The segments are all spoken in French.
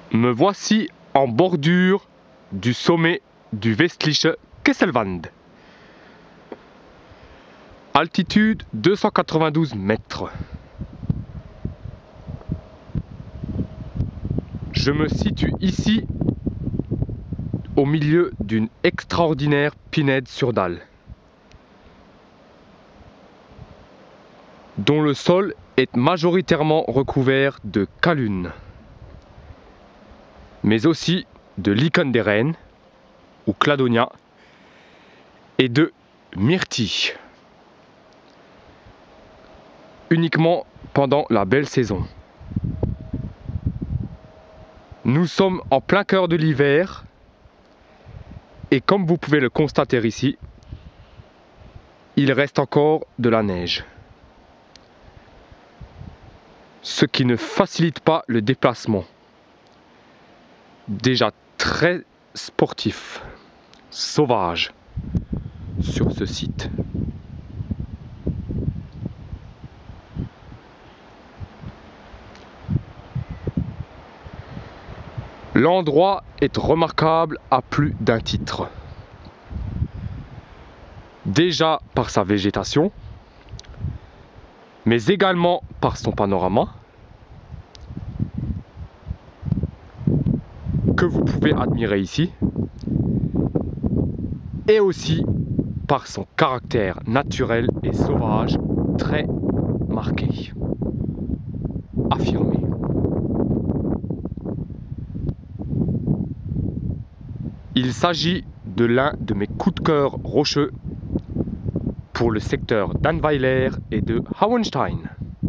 Me voici en bordure du sommet du Westliche Kesselwand. Altitude 292 mètres. Je me situe ici au milieu d'une extraordinaire pinède sur dalle, dont le sol est majoritairement recouvert de calunes, mais aussi de lichen des rennes ou cladonia et de myrtilles, uniquement pendant la belle saison. Nous sommes en plein cœur de l'hiver et comme vous pouvez le constater ici, il reste encore de la neige, ce qui ne facilite pas le déplacement, déjà très sportif, sauvage sur ce site. L'endroit est remarquable à plus d'un titre. Déjà par sa végétation, mais également par son panorama, que vous pouvez admirer ici, et aussi par son caractère naturel et sauvage très marqué, affirmé. Il s'agit de l'un de mes coups de cœur rocheux pour le secteur d'Annweiler et de Hauenstein.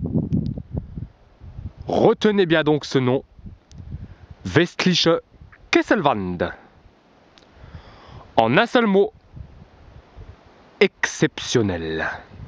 Retenez bien donc ce nom, Westliche Kesselwand. En un seul mot, exceptionnel.